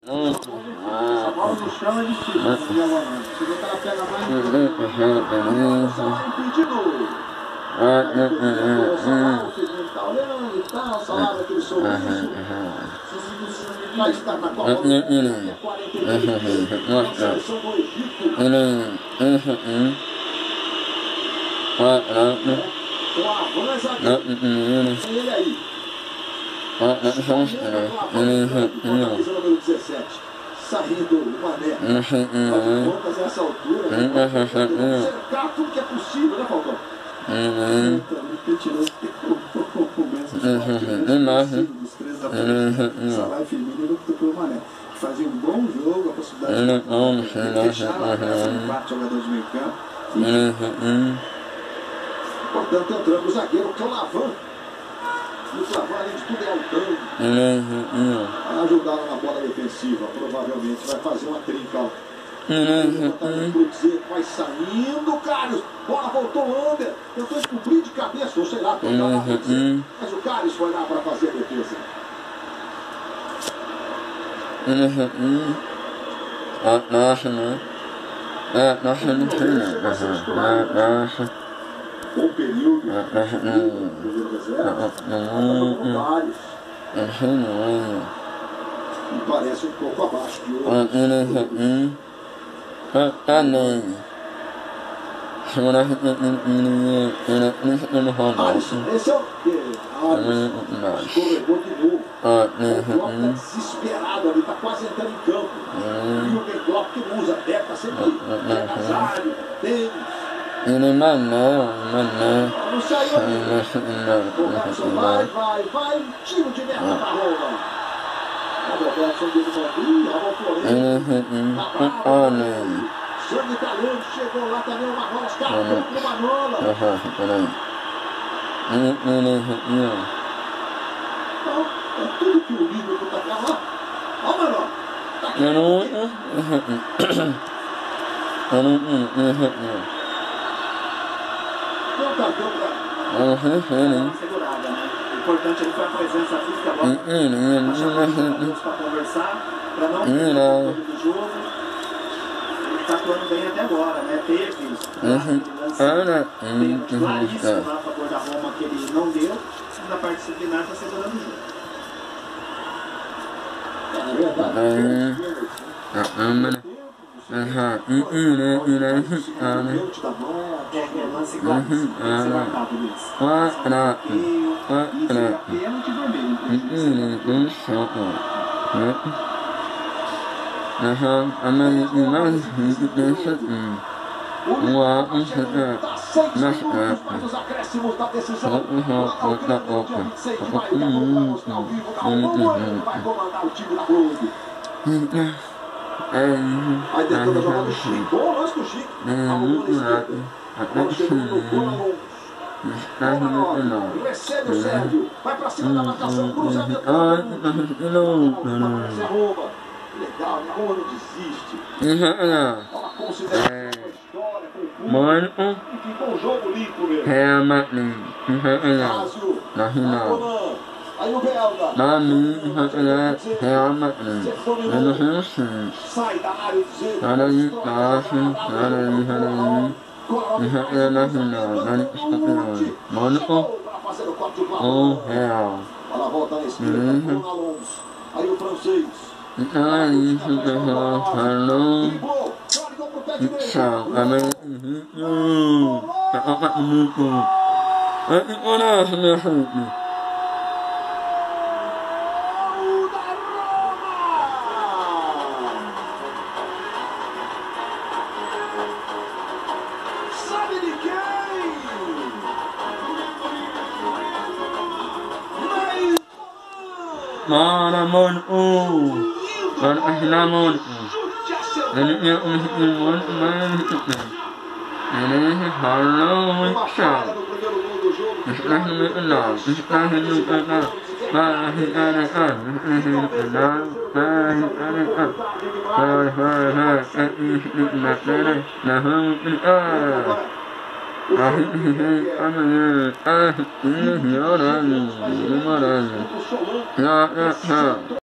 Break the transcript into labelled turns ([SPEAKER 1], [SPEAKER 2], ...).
[SPEAKER 1] Essa bola no chão é difícil, né? Você vê que ela pega mais impedido. O Felipe tá olhando e tal, salado aquele sorriso. Já está na Copa do Mundo, 43, na seleção do Egito. Com a avança aqui. Ele aí. Camisa número 17. Saindo o Mané. Contas a essa altura. Cercar tudo que é possível, né, Falcão? Dos três da frente. Salah e Firmino não tocou o Mané. Fazia um bom jogo, a possibilidade de fechar a parte jogadores de meio campo. Portanto, entrando o zagueiro Clavan. E o Clavan, além de tudo, é altão. Vai ajudar na bola defensiva. Provavelmente vai fazer uma trinca. Vai saindo, Carlos. Bola voltou under. Tentou descobrir de cabeça, ou sei lá, mas o Carlos foi lá para fazer a defesa. Bom período. E parece um pouco abaixo de hoje. Esse é o que? Escorregou de novo. O Klopp tá desesperado ali, tá quase entrando em campo. E o Klopp que não usa pé, tá sempre agasalho, tênis. Não saiu ali. O Robertson vai, tiro de meta pra Roma. O Robertson dele vai, a Florença. Sangue italiano, chegou lá também o Manolas, cartão pro Manolas. Então, é tudo que o Liverpool tá falando. Ó, Manolas. Tá aqui. Deu um cartão pra... segurada, né? O importante ali foi a presença física agora. Pra conversar, pra não perder o controle do jogo. Tá atuando bem até agora, né? Teve claríssimo lá a favor da Roma que ele não deu, e na parte disciplinar tá segurando o jogo. É verdade. Os acréscimos da decisão. Vai comandar o time da Globo. Aí tentando jogar no Chico. Bom lance do Chico. A mão esquerda. Bola chegou no gol. Recebe o Sérgio. Vai pra cima da marcação. Cruzamento. Legal, a Roma não desiste. Ela considera a história, concurso. E ficou um jogo limpo mesmo. Cássio. Aí o belga. Sai da área para fazer o corte do ela volta na esquerda. Bruno Alonso. Aí o francês. Sabe de quem?